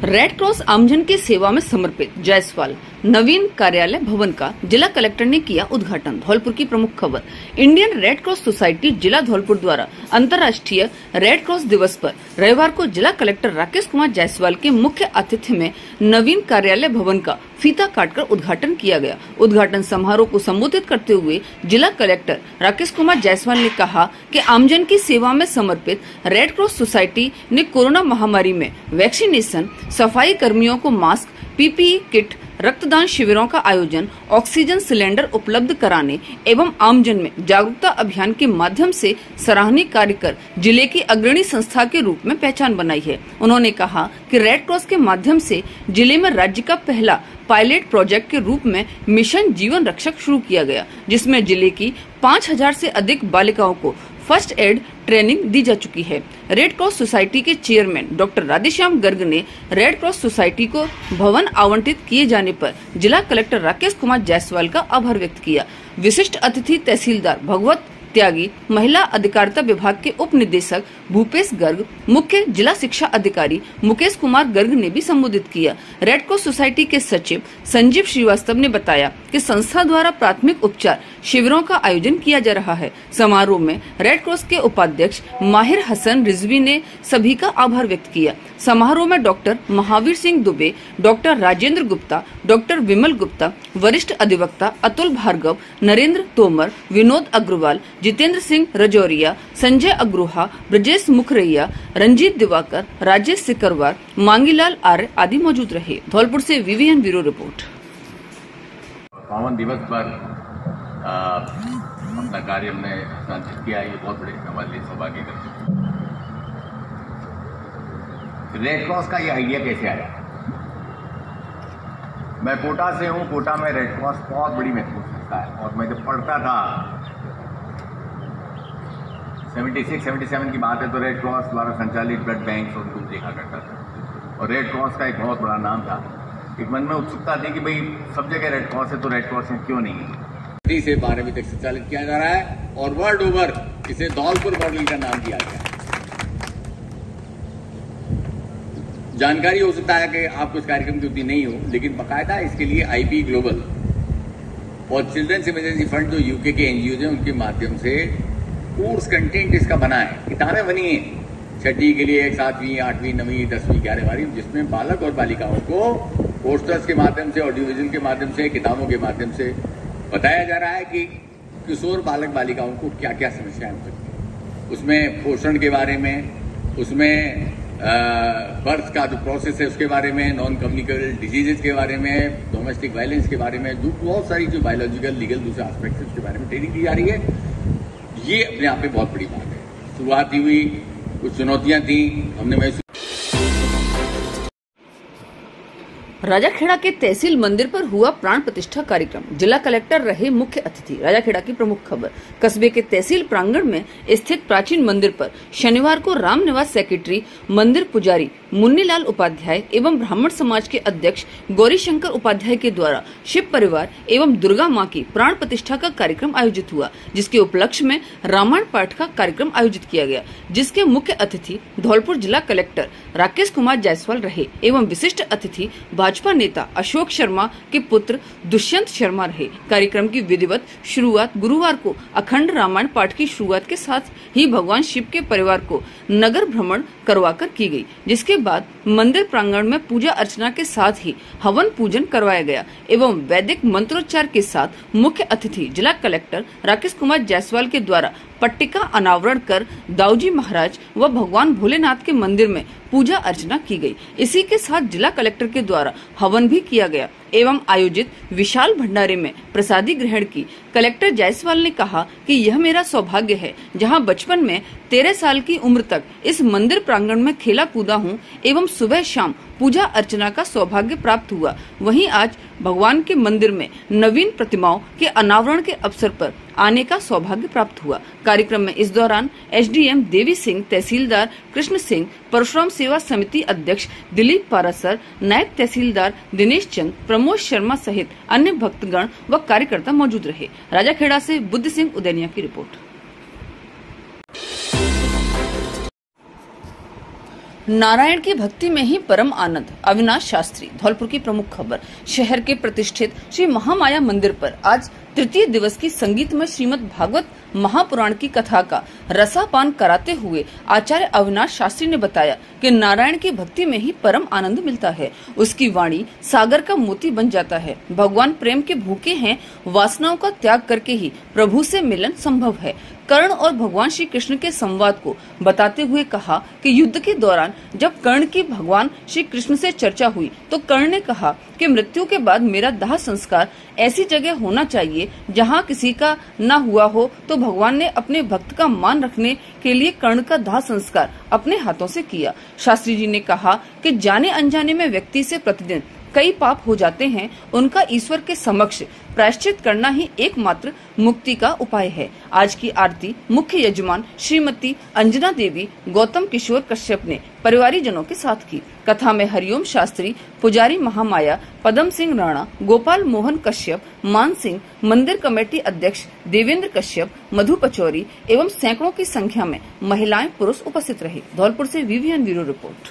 Red cross आमजन की सेवा में समर्पित जायसवाल नवीन कार्यालय भवन का जिला कलेक्टर ने किया उद्घाटन। धौलपुर की प्रमुख खबर। इंडियन रेड क्रॉस सोसाइटी जिला धौलपुर द्वारा अंतर्राष्ट्रीय रेड क्रॉस दिवस पर रविवार को जिला कलेक्टर राकेश कुमार जायसवाल के मुख्य आतिथ्य में नवीन कार्यालय भवन का फीता काटकर उद्घाटन किया गया। उद्घाटन समारोह को संबोधित करते हुए जिला कलेक्टर राकेश कुमार जायसवाल ने कहा कि आमजन की सेवा में समर्पित रेड क्रॉस सोसाइटी ने कोरोना महामारी में वैक्सीनेशन, सफाई कर्मियों को मास्क, पीपीई किट, रक्तदान शिविरों का आयोजन, ऑक्सीजन सिलेंडर उपलब्ध कराने एवं आमजन में जागरूकता अभियान के माध्यम से सराहनीय कार्य कर जिले की अग्रणी संस्था के रूप में पहचान बनाई है। उन्होंने कहा कि रेड क्रॉस के माध्यम से जिले में राज्य का पहला पायलट प्रोजेक्ट के रूप में मिशन जीवन रक्षक शुरू किया गया, जिसमें जिले की 5000 से अधिक बालिकाओं को फर्स्ट एड ट्रेनिंग दी जा चुकी है। रेड क्रॉस सोसाइटी के चेयरमैन डॉक्टर राधेश्याम गर्ग ने रेड क्रॉस सोसाइटी को भवन आवंटित किए जाने पर जिला कलेक्टर राकेश कुमार जायसवाल का आभार व्यक्त किया। विशिष्ट अतिथि तहसीलदार भगवत त्यागी, महिला अधिकारिता विभाग के उप निदेशक भूपेश गर्ग, मुख्य जिला शिक्षा अधिकारी मुकेश कुमार गर्ग ने भी संबोधित किया। रेड क्रॉस सोसाइटी के सचिव संजीव श्रीवास्तव ने बताया कि संस्था द्वारा प्राथमिक उपचार शिविरों का आयोजन किया जा रहा है। समारोह में रेड क्रॉस के उपाध्यक्ष माहिर हसन रिजवी ने सभी का आभार व्यक्त किया। समारोह में doctor Mahavir Singh Dubey, doctor Rajendra Gupta, doctor Vimal Gupta, वरिष्ठ अधिवक्ता अतुल भार्गव, नरेंद्र तोमर, विनोद अग्रवाल, जितेंद्र सिंह रजौरिया, संजय अग्रोहा, ब्रजेश मुखरैया, रंजीत दिवाकर, राजेश सिकरवार, मांगीलाल आर्य आदि मौजूद रहे। धौलपुर से वीवीएन ब्यूरो रिपोर्ट। पावन दिवस पर अपना कार्य हमने संचालित किया, ये बहुत बड़े हमारे लिए सौभाग्य का। रेड क्रॉस का ये आइडिया कैसे आया? मैं कोटा से हूँ। कोटा में रेड क्रॉस बहुत बड़ी महत्वपूर्ण संस्था है और मैं जब पढ़ता था 76-77 की बात है तो रेड क्रॉस द्वारा संचालित ब्लड बैंक उनको देखा करता था और रेड क्रॉस का एक बहुत बड़ा नाम था। एक मन में उत्सुकता थी कि भाई सब जगह रेड क्रॉस है तो रेड क्रॉस में क्यों नहीं है। से 12वीं तक संचालित किया जा रहा है और वर्ल्ड ओवर इसे धौलपुर मॉडल का नाम दिया गया है। जानकारी हो सकता है कि आपको इस कार्यक्रम की उतनी नहीं हो, लेकिन बाकायदा इसके लिए आईपी ग्लोबल और चिल्ड्रंस इमरजेंसी फंड जो यूके के एनजीओ हैं उनके माध्यम से कोर्स कंटेंट इसका बना है। किताबें बनी हैं छठी के लिए 7वीं, 8वीं, 9वीं, 10वीं, 11वीं, जिसमें बालक और बालिकाओं को पोस्टर्स के माध्यम से, ऑडियो विजुअल के माध्यम से, किताबों के माध्यम से बताया जा रहा है कि किशोर बालक बालिकाओं को क्या क्या समस्याएं हो सकती हैं। उसमें पोषण के बारे में, उसमें बर्थ का जो प्रोसेस है उसके बारे में, नॉन कम्युनिकेबल डिजीजेज के बारे में, डोमेस्टिक वायलेंस के बारे में, बहुत सारी जो बायोलॉजिकल, लीगल दूसरे एस्पेक्ट्स उसके बारे में ट्रेनिंग दी जा रही है। ये अपने आप में बहुत बड़ी बात है। शुरुआत हुई, कुछ चुनौतियां थी, हमने महसूस। राजाखेड़ा के तहसील मंदिर पर हुआ प्राण प्रतिष्ठा कार्यक्रम। जिला कलेक्टर रहे मुख्य अतिथि। राजाखेड़ा की प्रमुख खबर। कस्बे के तहसील प्रांगण में स्थित प्राचीन मंदिर पर शनिवार को राम निवास सेक्रेटरी, मंदिर पुजारी मुन्नीलाल उपाध्याय एवं ब्राह्मण समाज के अध्यक्ष गौरी शंकर उपाध्याय के द्वारा शिव परिवार एवं दुर्गा मां की प्राण प्रतिष्ठा का कार्यक्रम आयोजित हुआ, जिसके उपलक्ष्य में रामायण पाठ का कार्यक्रम आयोजित किया गया, जिसके मुख्य अतिथि धौलपुर जिला कलेक्टर राकेश कुमार जायसवाल रहे एवं विशिष्ट अतिथि भाजपा नेता अशोक शर्मा के पुत्र दुष्यंत शर्मा रहे। कार्यक्रम की विधिवत शुरुआत गुरुवार को अखंड रामायण पाठ की शुरुआत के साथ ही भगवान शिव के परिवार को नगर भ्रमण करवाकर की गई, जिसके बाद मंदिर प्रांगण में पूजा अर्चना के साथ ही हवन पूजन करवाया गया एवं वैदिक मंत्रोच्चार के साथ मुख्य अतिथि जिला कलेक्टर राकेश कुमार जायसवाल के द्वारा पट्टिका अनावरण कर दाऊजी महाराज व भगवान भोलेनाथ के मंदिर में पूजा अर्चना की गई। इसी के साथ जिला कलेक्टर के द्वारा हवन भी किया गया एवं आयोजित विशाल भंडारे में प्रसादी ग्रहण की। कलेक्टर जायसवाल ने कहा कि यह मेरा सौभाग्य है जहां बचपन में 13 साल की उम्र तक इस मंदिर प्रांगण में खेला कूदा हूं एवं सुबह शाम पूजा अर्चना का सौभाग्य प्राप्त हुआ। वहीं आज भगवान के मंदिर में नवीन प्रतिमाओं के अनावरण के अवसर पर आने का सौभाग्य प्राप्त हुआ। कार्यक्रम में इस दौरान एसडीएम देवी सिंह, तहसीलदार कृष्ण सिंह, परशुराम सेवा समिति अध्यक्ष दिलीप पारासर, नायब तहसीलदार दिनेश चंद, प्रमोद शर्मा सहित अन्य भक्तगण व कार्यकर्ता मौजूद रहे। राजाखेड़ा से बुद्ध सिंह उदैनिया की रिपोर्ट। नारायण की भक्ति में ही परम आनंद। अविनाश शास्त्री। धौलपुर की प्रमुख खबर। शहर के प्रतिष्ठित श्री महामाया मंदिर पर आज तृतीय दिवस की संगीतमय श्रीमद् भागवत महापुराण की कथा का रसापान कराते हुए आचार्य अविनाश शास्त्री ने बताया कि नारायण की भक्ति में ही परम आनंद मिलता है। उसकी वाणी सागर का मोती बन जाता है। भगवान प्रेम के भूखे हैं, वासनाओं का त्याग करके ही प्रभु से मिलन संभव है। कर्ण और भगवान श्री कृष्ण के संवाद को बताते हुए कहा कि युद्ध के दौरान जब कर्ण की भगवान श्री कृष्ण से चर्चा हुई तो कर्ण ने कहा कि मृत्यु के बाद मेरा दाह संस्कार ऐसी जगह होना चाहिए जहां किसी का न हुआ हो, तो भगवान ने अपने भक्त का मान रखने के लिए कर्ण का दाह संस्कार अपने हाथों से किया। शास्त्री जी ने कहा कि जाने अनजाने में व्यक्ति से प्रतिदिन कई पाप हो जाते हैं, उनका ईश्वर के समक्ष प्रायश्चित करना ही एकमात्र मुक्ति का उपाय है। आज की आरती मुख्य यजमान श्रीमती अंजना देवी गौतम किशोर कश्यप ने परिवारीजनों के साथ की। कथा में हरिओम शास्त्री, पुजारी महामाया, पदम सिंह राणा, गोपाल मोहन कश्यप, मान सिंह, मंदिर कमेटी अध्यक्ष देवेंद्र कश्यप, मधु पचौरी एवं सैकड़ों की संख्या में महिलाएं पुरुष उपस्थित रहे। धौलपुर से VVN ब्यूरो रिपोर्ट।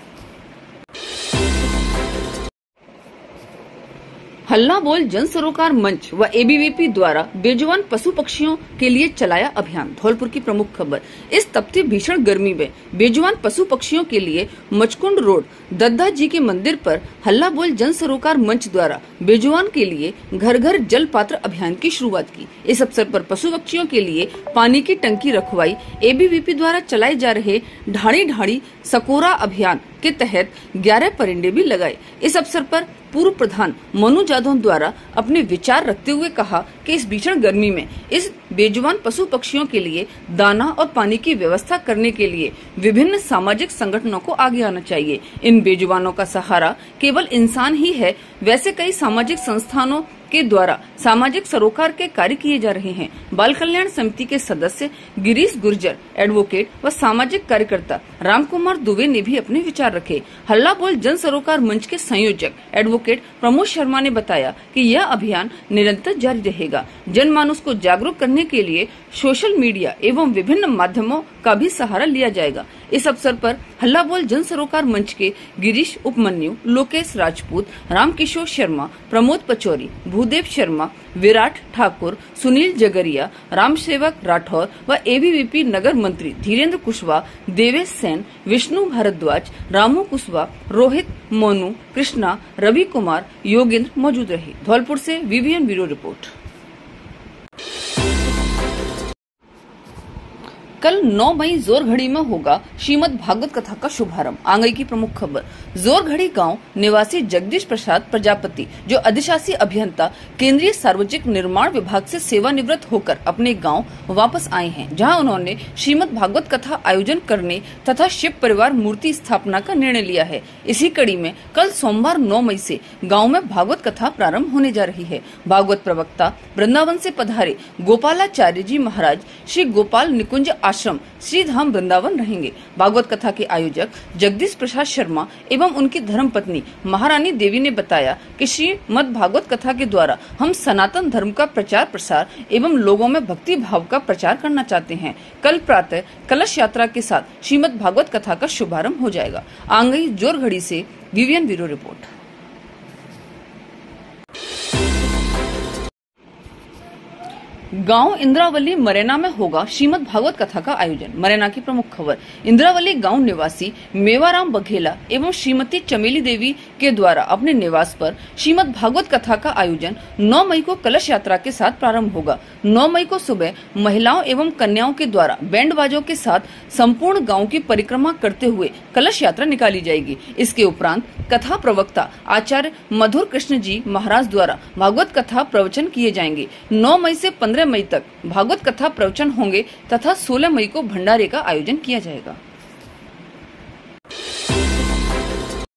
हल्ला बोल जन सरोकार मंच व ABVP द्वारा बेजुबान पशु पक्षियों के लिए चलाया अभियान। धौलपुर की प्रमुख खबर। इस तपती भीषण गर्मी में बेजुबान पशु पक्षियों के लिए मचकुंड रोड दद्दा जी के मंदिर पर हल्ला बोल जन सरोकार मंच द्वारा बेजुबान के लिए घर घर जल पात्र अभियान की शुरुआत की। इस अवसर पर पशु पक्षियों के लिए पानी की टंकी रखवाई। ABVP द्वारा चलाए जा रहे ढाणी ढाणी सकोरा अभियान के तहत 11 परिंदे भी लगाए। इस अवसर पर पूर्व प्रधान मनु जादव द्वारा अपने विचार रखते हुए कहा कि इस भीषण गर्मी में इस बेजुबान पशु पक्षियों के लिए दाना और पानी की व्यवस्था करने के लिए विभिन्न सामाजिक संगठनों को आगे आना चाहिए। इन बेजुबानों का सहारा केवल इंसान ही है। वैसे कई सामाजिक संस्थानों के द्वारा सामाजिक सरोकार के कार्य किए जा रहे हैं। बाल कल्याण समिति के सदस्य गिरीश गुर्जर, एडवोकेट व सामाजिक कार्यकर्ता रामकुमार दुबे ने भी अपने विचार रखे। हल्ला बोल जन सरोकार मंच के संयोजक एडवोकेट प्रमोद शर्मा ने बताया कि यह अभियान निरंतर जारी रहेगा। जनमानस को जागरूक करने के लिए सोशल मीडिया एवं विभिन्न माध्यमों का भी सहारा लिया जाएगा। इस अवसर पर हल्ला बोल जन सरोकार मंच के गिरीश उपमन्यु, लोकेश राजपूत, रामकिशोर शर्मा, प्रमोद पचौरी, भूदेव शर्मा, विराट ठाकुर, सुनील जगरिया, रामसेवक राठौर व ABVP नगर मंत्री धीरेन्द्र कुशवाहा, देवेश सेन, विष्णु भारद्वाज, रामू कुशवाहा, रोहित, मोनू, कृष्णा, रवि कुमार, योगेंद्र मौजूद रहे। धौलपुर से VVN ब्यूरो रिपोर्ट। कल 9 मई जोरघड़ी में होगा श्रीमद् भागवत कथा का शुभारंभ। आंगई की प्रमुख खबर। जोरघड़ी गांव निवासी जगदीश प्रसाद प्रजापति, जो अधिशासी अभियंता केंद्रीय सार्वजनिक निर्माण विभाग से सेवानिवृत्त होकर अपने गांव वापस आए हैं, जहां उन्होंने श्रीमद् भागवत कथा आयोजन करने तथा शिव परिवार मूर्ति स्थापना का निर्णय लिया है। इसी कड़ी में कल सोमवार 9 मई से गाँव में भागवत कथा प्रारंभ होने जा रही है। भागवत प्रवक्ता वृंदावन से पधारे गोपालाचार्य जी महाराज श्री गोपाल निकुंज आश्रम श्रीधाम वृंदावन रहेंगे। भागवत कथा के आयोजक जगदीश प्रसाद शर्मा एवं उनकी धर्मपत्नी महारानी देवी ने बताया कि श्रीमद् भागवत कथा के द्वारा हम सनातन धर्म का प्रचार प्रसार एवं लोगों में भक्ति भाव का प्रचार करना चाहते हैं। कल प्रातः कलश यात्रा के साथ श्रीमद् भागवत कथा का शुभारंभ हो जाएगा। आंगई जोरघड़ी से VVN ब्यूरो रिपोर्ट। गांव इंद्रावली मरेना में होगा श्रीमद् भागवत कथा का आयोजन। मरेना की प्रमुख खबर। इंद्रावली गांव निवासी मेवाराम बघेला एवं श्रीमती चमेली देवी के द्वारा अपने निवास पर श्रीमद् भागवत कथा का आयोजन 9 मई को कलश यात्रा के साथ प्रारंभ होगा। 9 मई को सुबह महिलाओं एवं कन्याओं के द्वारा बैंड बाजों के साथ संपूर्ण गाँव की परिक्रमा करते हुए कलश यात्रा निकाली जाएगी। इसके उपरांत कथा प्रवक्ता आचार्य मधुर कृष्ण जी महाराज द्वारा भागवत कथा प्रवचन किए जाएंगे। 9 मई से 15 मई तक भागवत कथा प्रवचन होंगे तथा 16 मई को भंडारे का आयोजन किया जाएगा।